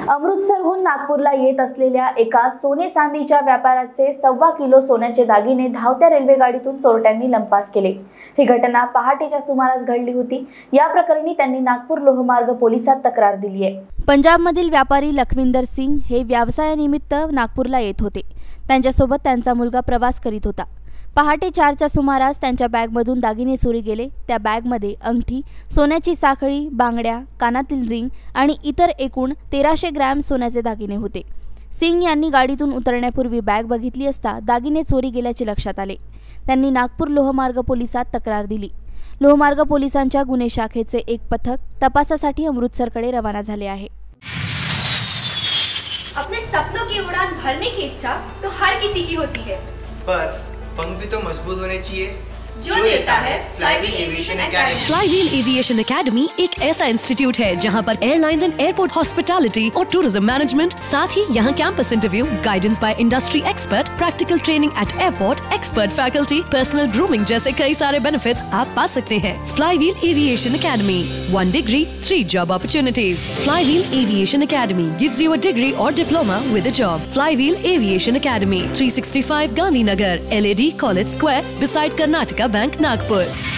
अमृतसरहून नागपूरला येत असलेल्या एका सोने चांदीच्या व्यापाराचे 1.25 किलो सोन्याचे दागिने धावत्या रेल्वे गाडीतून चोरट्यांनी लंपास केले। ही घटना पहाटेच्या सुमारास घडली होती। या प्रकरणी त्यांनी नागपूर लोहमार्ग पोलिसात तक्रार दिली आहे। पंजाबमधील व्यापारी लखविंदर सिंग हे व्यवसायानिमित्त नागपूरला येत होते। त्यांच्यासोबत त्यांचा मुलगा प्रवास करीत होता। पहाटे 4च्या सुमारास त्यांच्या बॅगमधून दागिने चोरी गेले। त्या बॅगमध्ये अंगठी, सोन्याची साखळी, बांगड्या, कानातील रिंग आणि इतर एकूण 1300 ग्रॅम सोन्याचे दागिने होते। सिंग यांनी गाडीतून उतरण्यापूर्वी बॅग बघितली असता दागिने चोरी गेल्याचे लक्षात आले। त्यांनी नागपूर लोहमार्ग पोलिसात तक्रार दिली। लोहमार्ग पोलिसांच्या गुन्हे शाखेचे एक पथक तपासासाठी अमृतसरकडे रवाना झाले आहे। अपने सपनों की उड़ान भरने की इच्छा तो हर किसी की होती है, पर पंख भी तो मजबूत होने चाहिए जो देता है Flywheel Aviation Academy. Flywheel Aviation Academy एक ऐसा इंस्टीट्यूट है जहां पर एयरलाइंस एंड एयरपोर्ट हॉस्पिटैलिटी और टूरिज्म मैनेजमेंट, साथ ही यहां campus interview, guidance by industry expert, practical training at airport, expert faculty, personal grooming जैसे कई सारे बेनिफिट्स आप पा सकते हैं। Flywheel Aviation Academy, 1 degree, 3 job opportunities। Flywheel Aviation Academy gives you a degree or diploma with a job। Flywheel Aviation academy, 365 Gandhinagar, LAD College Square, beside Karnataka Bank, Nagpur।